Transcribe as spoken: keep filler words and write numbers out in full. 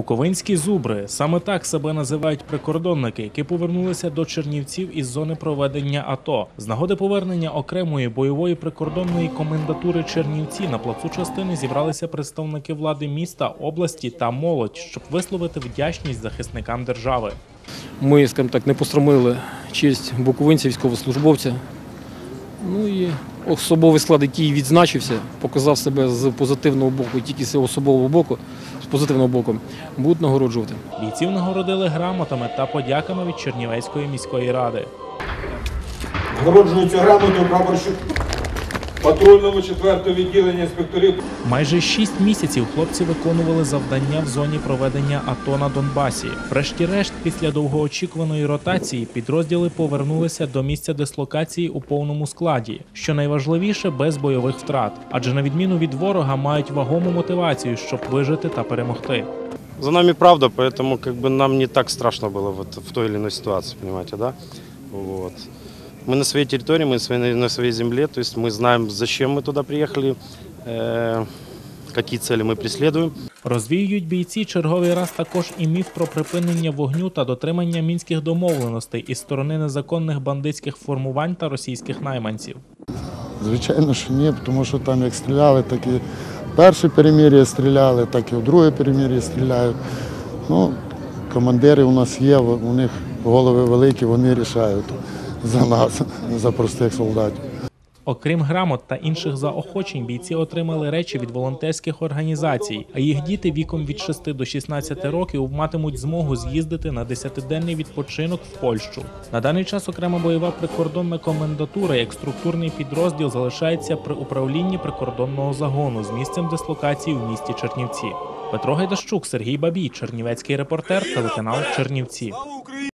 Буковинські зубри – саме так себе називають прикордонники, які повернулися до Чернівців із зони проведення АТО. З нагоди повернення окремої бойової прикордонної комендатури Чернівці на плацу частини зібралися представники влади міста, області та молодь, щоб висловити вдячність захисникам держави. Ми, скажімо так, не посрамили честь буковинця, військовослужбовця. Ну і особовий склад, який відзначився, показав себе з позитивного боку, тільки з особового боку, з позитивного боку, будуть нагороджувати. Бійців нагородили грамотами та подяками від Чернівецької міської ради. Нагороджуються грамотою прапорщик патрульного четвертого відділення інспекторів. Майже шість місяців хлопці виконували завдання в зоні проведення АТО на Донбасі. Врешті-решт, після довгоочікуваної ротації, підрозділи повернулися до місця дислокації у повному складі. Що найважливіше, без бойових втрат. Адже на відміну від ворога мають вагому мотивацію, щоб вижити та перемогти. За нами правда, поэтому как бы нам не так страшно было вот в той или иной ситуации, понимаете, да? Вот. Мы на своей территории, мы на своей земле, то есть мы знаем, зачем мы туда приехали, э, какие цели мы преследуем. Розвіюють бійці черговий раз також і міф про припинення вогню та дотримання мінських домовленостей із сторони незаконних бандитських формувань та російських найманців. Звичайно, що ні, тому що там як стріляли, так і в перше перемир'я стріляли, так і в друге перемир'я стріляють. Ну, командири у нас є, у них голови великі, вони рішають за нас, за простих солдатів. Окрім грамот та інших заохочень, бійці отримали речі від волонтерських організацій, а їх діти віком від шести до шістнадцяти років матимуть змогу з'їздити на десятиденний відпочинок в Польщу. На даний час окрема бойова прикордонна комендатура як структурний підрозділ залишається при управлінні прикордонного загону з місцем дислокації в місті Чернівці. Петро Гайдащук, Сергій Бабій, Чернівецький репортер, телеканал Чернівці.